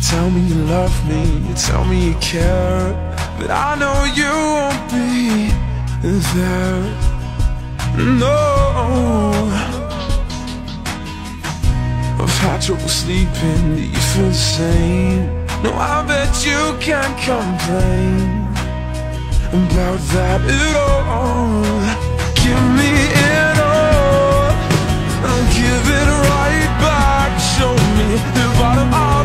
tell me you love me, you tell me you care, but I know you won't be there. No, I've had trouble sleeping, do you feel the same? No, I bet you can't complain about that at all. Give me it all, I'll give it right back. Show me the bottom of